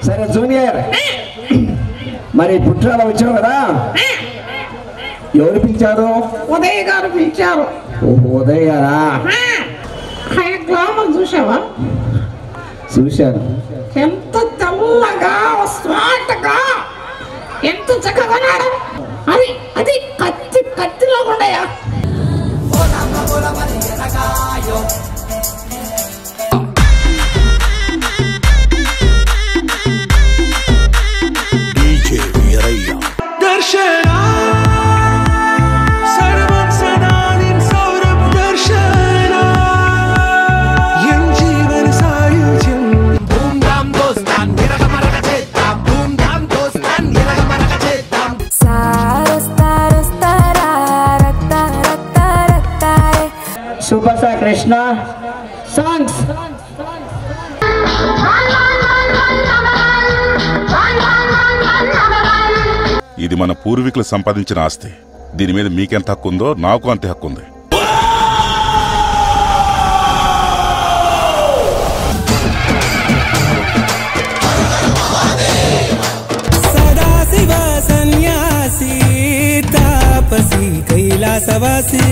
సరే జూనియర్, మరి పుట్టాల వచ్చావు కదా, ఎవరు పిలిచారు? ఉదయ్ గారు పిలిచారు. ఓహో, ఉదయ్ గారా? ఆయన గ్లామర్ చూసావా? చూశాను. ఎంత తెల్లగా స్మార్ట్గా ఎంత చక్కగా ఉన్నాడు. అది అది కత్తిలో ఉన్నాయా? Super star Krishna songs. ఇది మన పూర్వీకులు సంపాదించిన ఆస్తి. దీని మీద మీకెంత హక్కు ఉందో నాకు అంతే హక్కు ఉంది. సదాశివ సన్యాసి తాపసి కైలాసవాసి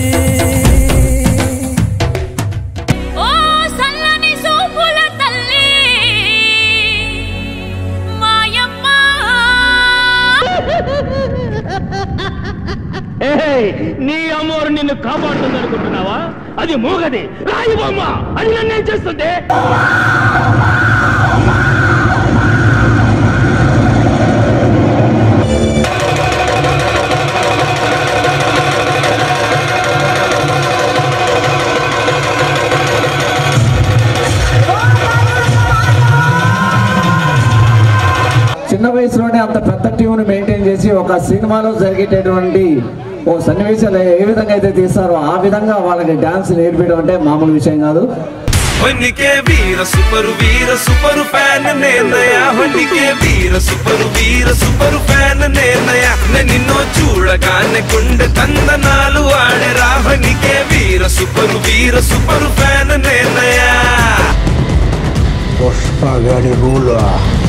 నీ అమ్మోరు నిన్ను కాపాడుతుంది అనుకుంటున్నావా? అది మూగది, రాయి బొమ్మ. అది నన్ను ఏం చేస్తుంది? చిన్న వయసులోనే అంత పెద్ద టీంను మెయింటైన్ చేసి ఒక సినిమాలో జరిగేటటువంటి ఓ సన్నివేశాలు ఏ విధంగా అయితే తీస్తారో ఆ విధంగా వాళ్ళకి డాన్స్ నేర్పించడం అంటే మామూలు విషయం కాదు. హొన్నికే వీర సూపరు ఫ్యాన్ నేనయా. హొన్నికే వీర సూపరు ఫ్యాన్ నేనయా. నిన్నో చూడగానే గుండె తందనాలు ఆడరా. హొన్నికే వీర సూపరు ఫ్యాన్ నేనయా. పుష్ప గడి రూలా